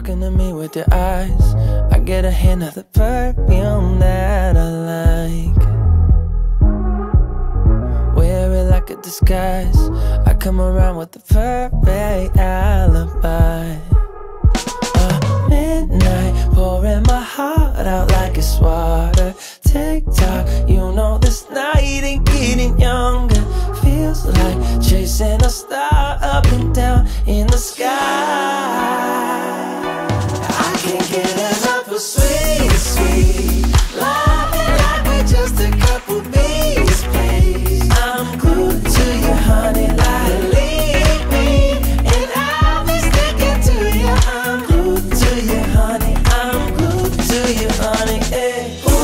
talking to me with your eyes. I get a hint of the perfume that I like. Wear it like a disguise. I come around with the perfect alibi. Midnight, pouring my heart out like it's water. Tick-tock, you know this night ain't getting younger. Feels like chasing a star up and down in the sky. I can't get enough of sweet, sweet loving, like we're just a couple bees, please. I'm glued to you, honey, like believe me, and I'll be sticking to you. I'm glued to you, honey, I'm glued to you, honey, hey.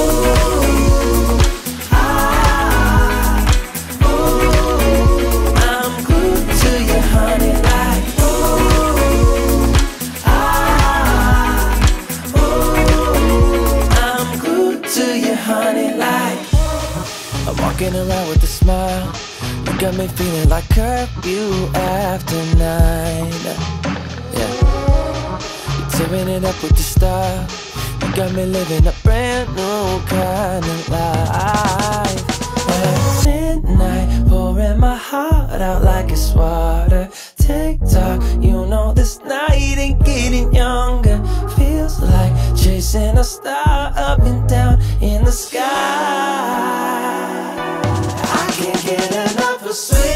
I'm walking around with a smile. You got me feeling like curfew after 9. Yeah, you're tearing it up with your style. You got me living a brand new kind of life. At midnight, pouring my heart out like it's water. Tick-tock, you know this night ain't getting younger. Feels like chasing a star up and down in the sky. I can't get enough of sweet.